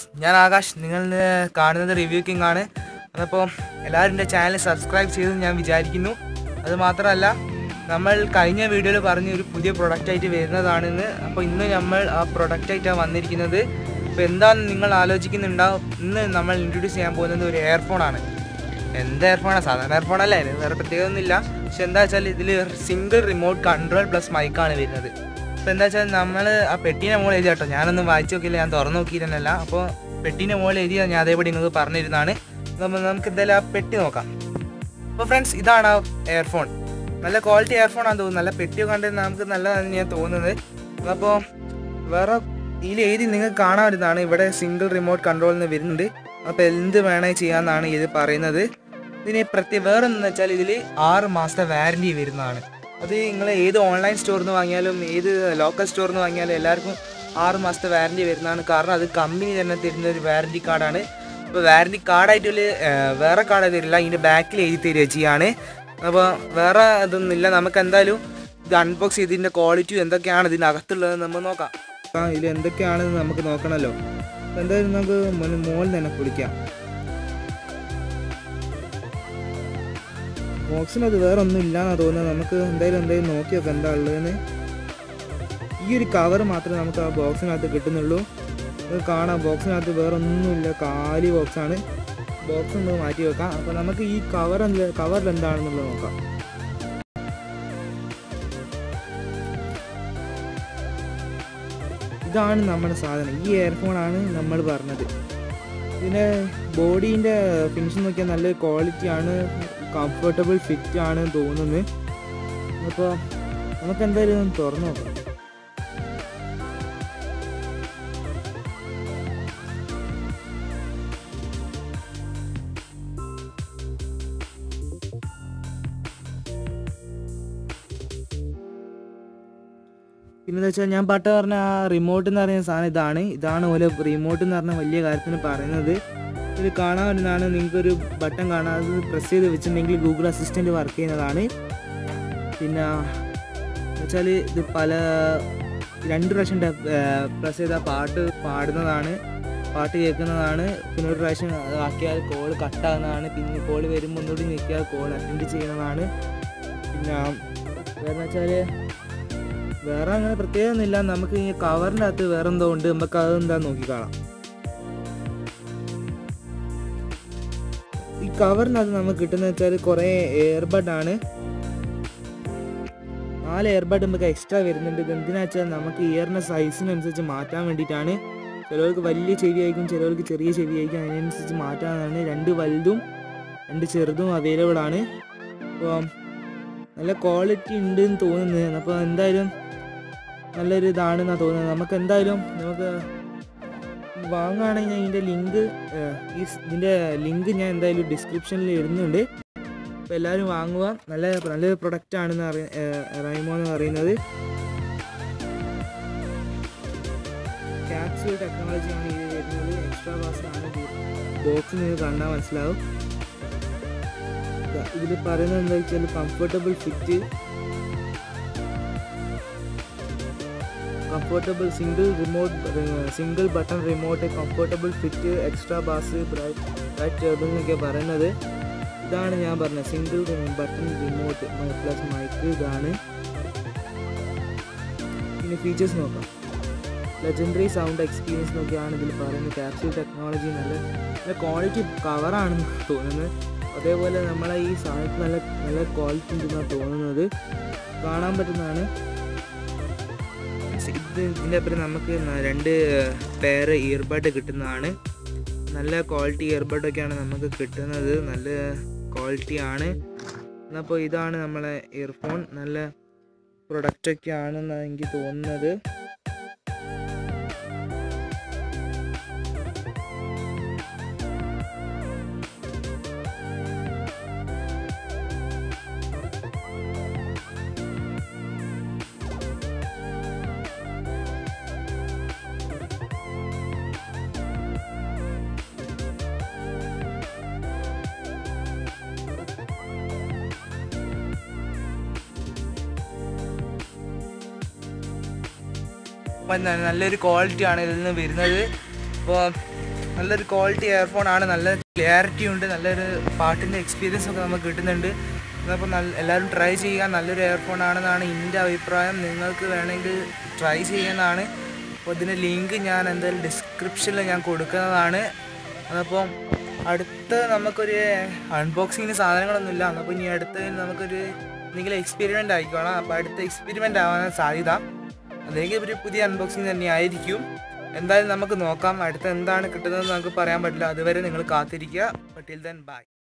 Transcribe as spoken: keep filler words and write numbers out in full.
ഞാൻ ആകാശ്. നിങ്ങൾ കാണുന്നത് റിവ്യൂ കിങ് ആണ്. അപ്പോൾ എല്ലാവരും എൻ്റെ ചാനൽ സബ്സ്ക്രൈബ് ചെയ്തെന്ന് ഞാൻ വിചാരിക്കുന്നു. അതുമാത്രമല്ല, നമ്മൾ കഴിഞ്ഞ വീഡിയോയിൽ പറഞ്ഞ ഒരു പുതിയ പ്രൊഡക്റ്റായിട്ട് വരുന്നതാണെന്ന്. അപ്പോൾ ഇന്ന് നമ്മൾ ആ പ്രൊഡക്റ്റായിട്ടാണ് വന്നിരിക്കുന്നത്. അപ്പോൾ എന്താണെന്ന് നിങ്ങൾ ആലോചിക്കുന്നുണ്ടാവും. ഇന്ന് നമ്മൾ ഇൻട്രൊഡ്യൂസ് ചെയ്യാൻ പോകുന്നത് ഒരു എയർഫോണാണ്. എന്ത് എയർഫോണാണ്? സാധാരണ എയർഫോണല്ല, അതിന് വേറെ പ്രത്യേകമൊന്നുമില്ല. പക്ഷെ എന്താ വെച്ചാൽ ഇതിൽ സിംഗിൾ റിമോട്ട് കൺട്രോൾ പ്ലസ് മൈക്കാണ് വരുന്നത്. അപ്പോൾ എന്താ വെച്ചാൽ നമ്മൾ ആ പെട്ടീനെ മോൾ എഴുതി കേട്ടോ. ഞാനൊന്നും വായിച്ചു നോക്കിയില്ല, ഞാൻ തുറന്നു നോക്കിയിരുന്നല്ല. അപ്പോൾ പെട്ടീനെ മോൾ എഴുതിയാൽ ഞാൻ അതേപടി നിങ്ങൾക്ക് പറഞ്ഞിരുന്നതാണ്. അപ്പോൾ നമുക്ക് എന്തായാലും ആ പെട്ടി നോക്കാം. അപ്പോൾ ഫ്രണ്ട്സ്, ഇതാണ് ആ എയർഫോൺ. നല്ല ക്വാളിറ്റി എയർഫോൺ ആണെന്ന് തോന്നുന്നു. നല്ല പെട്ടിയോ കണ്ടിട്ട് നമുക്ക് നല്ലതാണെന്ന് ഞാൻ തോന്നുന്നത്. അപ്പോൾ വേറെ ഇതിൽ എഴുതി നിങ്ങൾക്ക് കാണാൻ വരുന്നതാണ്. ഇവിടെ സിംഗിൾ റിമോട്ട് കൺട്രോളിൽ നിന്ന് വരുന്നുണ്ട്. അപ്പോൾ എന്ത് വേണമെങ്കിൽ ചെയ്യാമെന്നാണ് ഇത് പറയുന്നത്. ഇതിന് പ്രത്യേക വേറെ എന്താണെന്ന് വെച്ചാൽ ഇതിൽ ആറ് മാസത്തെ വാറൻറ്റി വരുന്നതാണ്. അത് നിങ്ങൾ ഏത് ഓൺലൈൻ സ്റ്റോറിൽ നിന്ന് വാങ്ങിയാലും ഏത് ലോക്കൽ സ്റ്റോറിൽ നിന്ന് വാങ്ങിയാലും എല്ലാവർക്കും ആറ് മാസത്തെ വാറൻറ്റി വരുന്നതാണ്. കാരണം അത് കമ്പനി തന്നെ തരുന്ന ഒരു വാറൻറ്റി കാർഡാണ്. അപ്പോൾ വാറൻറ്റി കാർഡായിട്ടുള്ള വേറെ കാർഡ് തരില്ല, ഇതിൻ്റെ ബാക്കിൽ എഴുതി തരിക ചെയ്യാണ്. അപ്പോൾ വേറെ ഇതൊന്നുമില്ല. നമുക്ക് എന്തായാലും ഇത് അൺബോക്സ് ചെയ്ത് ഇതിൻ്റെ ക്വാളിറ്റി എന്തൊക്കെയാണ് ഇതിൻ്റെ അകത്തുള്ളത് നമ്മൾ നോക്കാം. ആ ഇതിൽ എന്തൊക്കെയാണെന്ന് നമുക്ക് നോക്കണമല്ലോ. എന്തായാലും നമുക്ക് മോളിൽ തന്നെ കുളിക്കാം. ബോക്സിനത് വേറെ ഒന്നും ഇല്ലയെന്നാണ് തോന്നുന്നത്. നമുക്ക് എന്തായാലും എന്തായാലും നോക്കി നോക്കാം എന്താ ഉള്ളതെന്ന്. ഈ ഒരു കവർ മാത്രമേ നമുക്ക് ആ ബോക്സിനകത്ത് കിട്ടുന്നുള്ളൂ. അത് കാണാം, ബോക്സിനകത്ത് വേറെ ഒന്നുമില്ല, കാലി ബോക്സാണ്. ബോക്സ് ഒന്ന് മാറ്റി വെക്കാം. അപ്പോൾ നമുക്ക് ഈ കവർ എന്ത് കവറിൽ എന്താണെന്നുള്ളത് നോക്കാം. ഇതാണ് നമ്മുടെ സാധനം. ഈ ഇയർഫോണാണ് നമ്മൾ പറഞ്ഞത്. ഇതിൻ്റെ ബോഡീൻ്റെ ഫിനിഷിങ് നോക്കിയാൽ നല്ല ക്വാളിറ്റിയാണ്, കംഫർട്ടബിൾ ഫിറ്റ് ആണ് തോന്നുന്നത്. അപ്പോൾ നമുക്ക് എന്തായാലും ഒന്ന് തുറന്നു നോക്കാം. പിന്നെന്താ വെച്ചാൽ ഞാൻ പാട്ട് പറഞ്ഞ ആ റിമോട്ട് എന്ന് പറയുന്ന സാധനം ഇതാണ്. ഇതാണ് പോലെ റിമോട്ട് എന്ന് പറഞ്ഞ വലിയ കാര്യത്തിന് പറയുന്നത്. ഇത് കാണാൻ വരുന്നതാണ്. നിങ്ങൾക്കൊരു ബട്ടൺ കാണാം, അത് പ്രസ് ചെയ്ത് വെച്ചിട്ടുണ്ടെങ്കിൽ ഗൂഗിൾ അസിസ്റ്റൻറ്റ് വർക്ക് ചെയ്യുന്നതാണ്. പിന്നെ വെച്ചാൽ ഇത് പല രണ്ട് പ്രാവശ്യം പ്രസ് ചെയ്താൽ പാട്ട് പാടുന്നതാണ്, പാട്ട് കേൾക്കുന്നതാണ്. പിന്നെ ഒരു പ്രാവശ്യം ആക്കിയാൽ കോൾ കട്ടാകുന്നതാണ്. പിന്നെ കോൾ വരുമ്പോൾ ഒന്നുകൂടി നിൽക്കിയാൽ കോൾ അറ്റൻഡ് ചെയ്യുന്നതാണ്. പിന്നെ വേറെ വെച്ചാൽ വേറെ അങ്ങനെ പ്രത്യേകമൊന്നുമില്ല. നമുക്ക് ഈ കവറിൻ്റെ അകത്ത് വേറെ എന്തോ ഉണ്ട്, നമുക്ക് അതെന്താ നോക്കി കാണാം. ഈ കവറിനകത്ത് നമുക്ക് കിട്ടുന്ന വെച്ചാൽ കുറേ എയർബഡാണ്. നാല് എയർബഡ് നമുക്ക് എക്സ്ട്രാ വരുന്നുണ്ട്. ഇത് എന്തിനാ വെച്ചാൽ നമുക്ക് ഇയറിൻ്റെ സൈസിനനുസരിച്ച് മാറ്റാൻ വേണ്ടിയിട്ടാണ്. ചിലവർക്ക് വലിയ ചെവി ആയിരിക്കും, ചിലവർക്ക് ചെറിയ ചെവി ആയിരിക്കും. അതിനനുസരിച്ച് മാറ്റാനാണ്. രണ്ട് വലുതും രണ്ട് ചെറുതും അവൈലബിൾ ആണ്. അപ്പോൾ നല്ല ക്വാളിറ്റി ഉണ്ട് എന്ന് തോന്നുന്നത്. അപ്പോൾ എന്തായാലും നല്ലൊരു ഇതാണെന്നാണ് തോന്നുന്നത്. നമുക്ക് എന്തായാലും നമുക്ക് വാങ്ങുകയാണെങ്കിൽ ഇതിൻ്റെ ലിങ്ക് ഈ ഇതിൻ്റെ ലിങ്ക് ഞാൻ എന്തായാലും ഡിസ്ക്രിപ്ഷനിൽ ഇടുന്നുണ്ട്. അപ്പോൾ എല്ലാവരും വാങ്ങുക. നല്ല നല്ലൊരു പ്രൊഡക്റ്റ് ആണെന്ന് അറിയ റൈമോ എന്ന് പറയുന്നത്. ക്യാപ്സ്യൂൾ ടെക്നോളജിയാണ് ഇത് വരുന്നത്. എക്സ്ട്രാ ബാസാണ് ബോക്സ് നിങ്ങൾക്ക് കണ്ടാൽ മനസ്സിലാവും. ഇതിൽ പറയുന്നത് എന്താ വെച്ചാൽ comfortable fit, comfortable single remote single button remote, comfortable fit, extra bass, bright bright table എന്നൊക്കെ പറയുന്നത്. ഇതാണ് ഞാൻ പറഞ്ഞത്, single button remote plus mic. ഇതാണ്. പിന്നെ ഫീച്ചേഴ്സ് നോക്കാം. ലെജൻഡറി സൗണ്ട് എക്സ്പീരിയൻസ് നോക്കിയാണ് ഇതിൽ പറയുന്നത്. ക്യാപ്സ്യൂൾ ടെക്നോളജി, നല്ല നല്ല ക്വാളിറ്റി കവറാണെന്ന് തോന്നുന്നത്. അതേപോലെ നമ്മളെ ഈ സാധനത്തിന് നല്ല നല്ല ക്വാളിറ്റി ഉണ്ടെന്നാണ് തോന്നുന്നത്, കാണാൻ പറ്റുന്നതാണ്. ഇത് ഇതിൻ്റെ അപ്പുറം നമുക്ക് രണ്ട് പെയർ ഇയർബഡ് കിട്ടുന്നതാണ്. നല്ല ക്വാളിറ്റി ഇയർബഡൊക്കെയാണ് നമുക്ക് കിട്ടുന്നത്. നല്ല ക്വാളിറ്റിയാണ്. അപ്പോൾ ഇതാണ് നമ്മളെ ഇയർഫോൺ. നല്ല പ്രൊഡക്റ്റൊക്കെ ആണെന്നാണ് എനിക്ക് തോന്നുന്നത്. നല്ലൊരു ക്വാളിറ്റിയാണ് ഇതിൽ നിന്ന് വരുന്നത്. അപ്പോൾ നല്ലൊരു ക്വാളിറ്റി ഇയർഫോൺ ആണ്, നല്ല ക്ലിയാരിറ്റി ഉണ്ട്, നല്ലൊരു പാട്ടിൻ്റെ എക്സ്പീരിയൻസ് ഒക്കെ നമുക്ക് കിട്ടുന്നുണ്ട്. അപ്പോൾ നല്ല എല്ലാവരും ട്രൈ ചെയ്യുക, നല്ലൊരു ഇയർഫോൺ ആണെന്നാണ് എൻ്റെ അഭിപ്രായം. നിങ്ങൾക്ക് വേണമെങ്കിൽ ട്രൈ ചെയ്യുന്നതാണ്. അപ്പോൾ ഇതിൻ്റെ ലിങ്ക് ഞാൻ എന്തായാലും ഡിസ്ക്രിപ്ഷനിൽ ഞാൻ കൊടുക്കുന്നതാണ്. അതപ്പം അടുത്ത നമുക്കൊരു അൺബോക്സിങ്ങിന് സാധനങ്ങളൊന്നുമില്ല. അപ്പോൾ ഇനി അടുത്ത് നമുക്കൊരു എന്തെങ്കിലും എക്സ്പെരിമെൻ്റ് ആയിക്കോണം. അപ്പോൾ അടുത്ത എക്സ്പെരിമെൻ്റ് ആവാൻ സാധ്യത, അല്ലെങ്കിൽ ഒരു പുതിയ അൺബോക്സിങ് തന്നെ ആയിരിക്കും. എന്തായാലും നമുക്ക് നോക്കാം അടുത്ത എന്താണ് കിട്ടുന്നതെന്ന് നമുക്ക് പറയാൻ പറ്റില്ല. അതുവരെ നിങ്ങൾ കാത്തിരിക്കുക. Till then by.